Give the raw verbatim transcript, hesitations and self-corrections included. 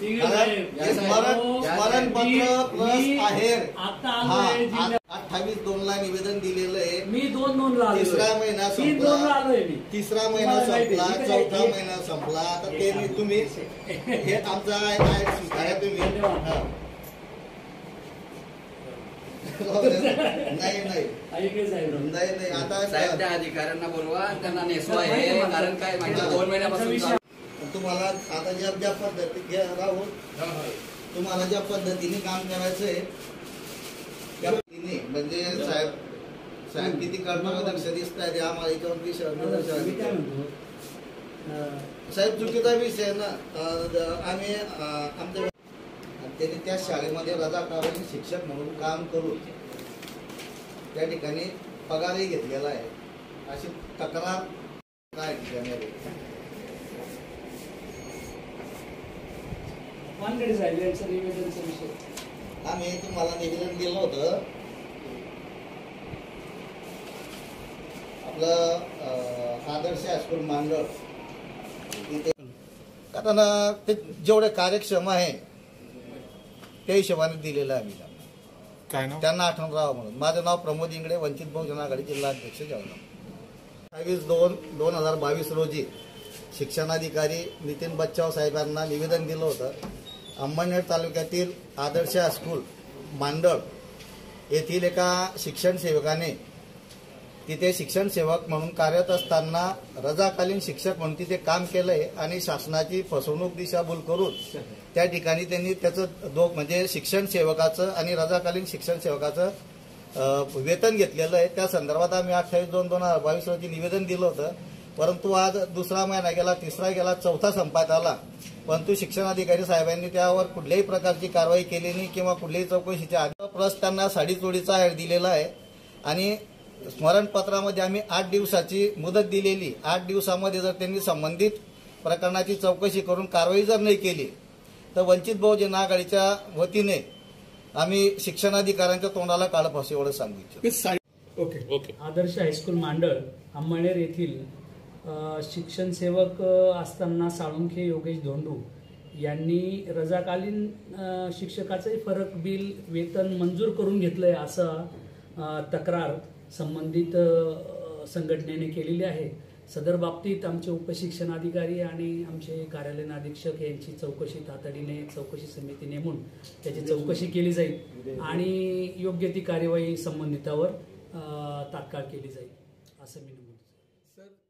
स्मरणपत्र प्लस आहेर अठ्ठावीस दोन ला निवेदन दिलेलं आहे. मी दोन दोन ला तिसरा महिना संपला, तिसरा महिना संपला, चौथा महिना संपला. आता ते तुम्ही हे आमचा स्वीकारा तुम्ही. नाही नाही नाही नाही आता साहेब त्या अधिकाऱ्यांना बोलवा, त्यांना नेसवा आहे. कारण काय माहिती दोन महिन्यापासून तुम्हाला आता ज्या ज्या पद्धती राहून तुम्हाला ज्या पद्धतीने काम करायचंय त्या पद्धतीने म्हणजे साहेब साहेब किती काढणार लक्ष दिसत आहे आम्हाला याच्यावरती साहेब चुकीचा विषय ना. आम्ही आमच्या त्यांनी त्या शाळेमध्ये रजाकारांनी शिक्षक म्हणून काम करून त्या ठिकाणी पगारही घेतलेला आहे अशी तक्रार काय ठिकाणी आम्ही तुम्हाला निवेदन दिलं होतं. आपलं आदर्श हायस्कूल मांडळ तिथे कारण ते जेवढे कार्यक्षम आहे त्या हिशोबाने दिलेलं आहे. आम्ही काय नाव त्यांना आठवण राहावं म्हणून. माझं नाव प्रमोद इंगडे, वंचित बहुजन आघाडी जिल्हा अध्यक्ष जळगाव. अठ्ठावीस दोन दोन हजार बावीस रोजी शिक्षणाधिकारी नितीन बच्चाव साहेबांना निवेदन दिलं होतं. अंमळनेर तालुक्यातील आदर्श हायस्कूल मांडळ येथील एका शिक्षण सेवकाने तिथे शिक्षण सेवक म्हणून कार्यरत असताना रजाकालीन शिक्षक म्हणून तिथे काम केलंय आणि शासनाची फसवणूक दिशाभूल करून त्या ठिकाणी त्यांनी त्याचं दो म्हणजे शिक्षण सेवकाचं आणि रजाकालीन शिक्षण सेवकाचं वेतन घेतलेलं आहे. त्या संदर्भात आम्ही अठ्ठावीस दोन दोन हजार बावीस रोजी निवेदन दिलं होतं. परंतु आज दुसरा महिना गेला, तिसरा गेला, चौथा संपात आला, परंतु शिक्षणाधिकारी साहेबांनी त्यावर कुठल्याही प्रकारची कारवाई केली नाही किंवा कुठल्याही चौकशीच्या आधी प्लस त्यांना साडीचोडीचा ॲड दिलेला आहे. आणि स्मरणपत्रामध्ये आम्ही आठ दिवसाची मुदत दिलेली. आठ दिवसामध्ये जर त्यांनी संबंधित प्रकरणाची चौकशी करून कारवाई जर नाही केली तर वंचित बहुजन आघाडीच्या वतीने आम्ही शिक्षणाधिकाऱ्यांच्या तोंडाला काळं फासू एवढं सांगू इच्छितो. ओके ओके आदर्श हायस्कूल मांडळ अंमळनेर येथील शिक्षण सेवक असताना साळुंखे योगेश धोंडू यांनी रजाकालीन शिक्षकाचे फरक बिल वेतन मंजूर करून घेतलंय असं तक्रार संबंधित संघटनेने केलेली आहे. सदर बाबतीत आमचे उपशिक्षणाधिकारी आणि आमचे कार्यालयीन अधीक्षक यांची चौकशी तातडीने चौकशी समिती नेमून त्याची चौकशी केली जाईल आणि योग्य ती कार्यवाही संबंधितावर तात्काळ केली जाईल असं मी नमूद. सर